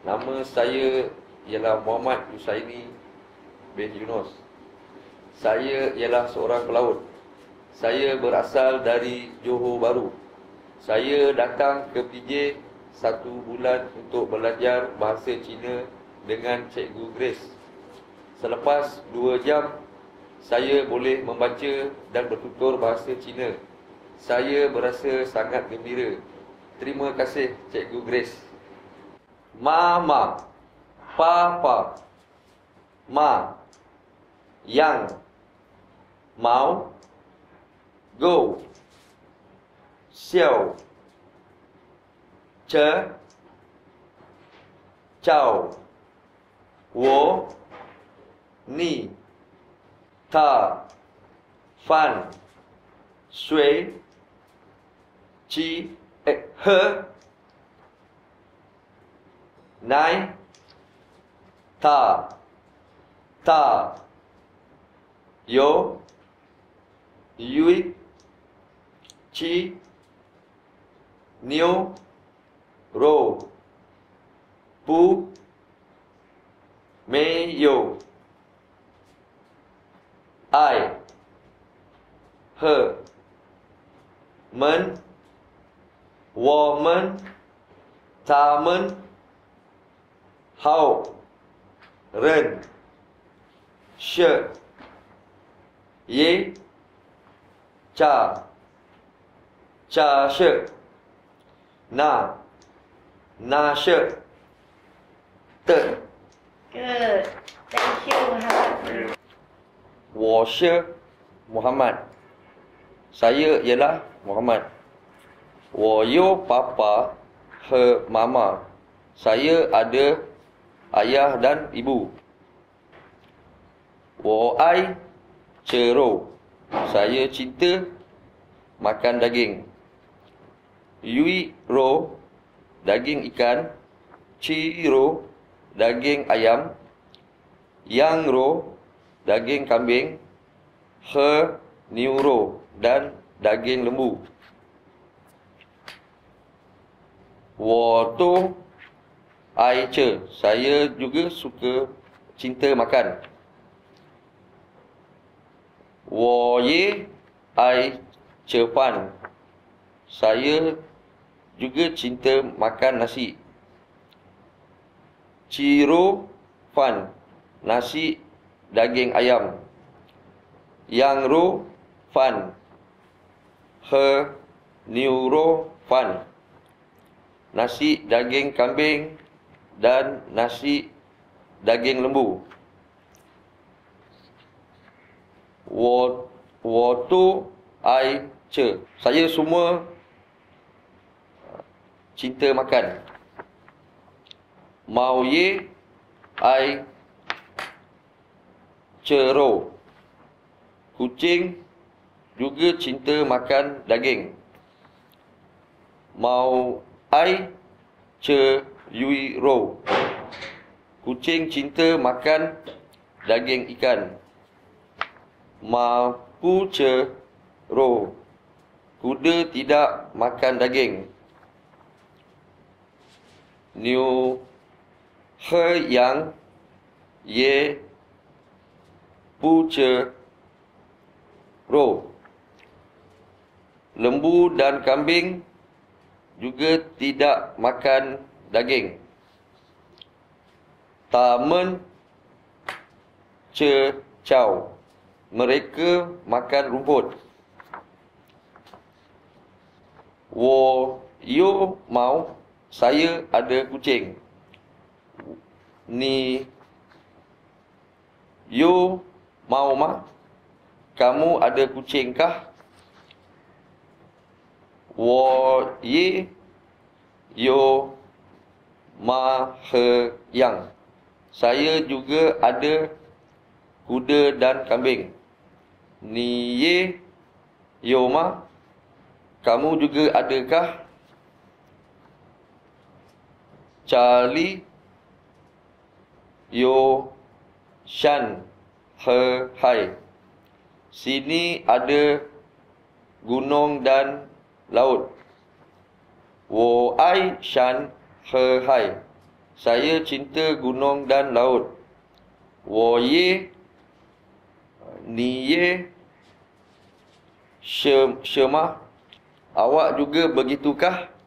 Nama saya ialah Muhammad Husaini bin Yunus. Saya ialah seorang pelaut. Saya berasal dari Johor Bahru. Saya datang ke PJ 1 bulan untuk belajar bahasa Cina dengan Cikgu Grace. Selepas 2 jam, saya boleh membaca dan bertutur bahasa Cina. Saya berasa sangat gembira. Terima kasih Cikgu Grace. Mama, Papa, Ma, Yang, Mau, Go, Xiao, Ce, Cao, Wo, Ni, Ta, Fan, Sui, Chi, He, Nai, Ta, Ta, Yo, Yui, Chi, Niu, Ro, Pu, Mei, Yo, Ai, He, Men, Woman, Tamen, Hao, Ren, She, Ye, Cha, Cha She, Na, Na She, Te. Good. Thank you, Muhammad. 我是 Muhammad. Saya ialah Muhammad. 我有爸爸和妈妈. Saya ada ayah dan ibu. 我爱吃肉. Saya cinta makan daging. 鱼肉 daging ikan. 鸡肉 daging ayam. 羊肉 daging kambing. 和牛肉 dan daging lembu. 我都爱吃. Saya juga suka cinta makan. 我也爱吃饭. Saya juga cinta makan nasi. 鸡肉饭 nasi daging ayam. 羊肉饭和牛肉饭 nasi daging kambing dan nasi daging lembu. 我都爱吃. Saya semua cinta makan. 猫也爱吃肉. Kucing juga cinta makan daging. Mau ai che yui ro. Kucing cinta makan daging ikan. Ma pu che ro. Kuda tidak makan daging. Niu he yang ye pu che ro. Lembu dan kambing juga tidak makan daging. Tamen ce cao. Mereka makan rumput. Wo yo mau. Saya ada kucing. Ni yo mau ma. Kamu ada kucing kah? 我也有马和羊. Saya juga ada kuda dan kambing. 你也有吗? Kamu juga adakah? Charlie 有山和海. Sini ada gunung dan laut. 我爱山和海. Saya cinta gunung dan laut. 我也你也什么? Awak juga begitukah?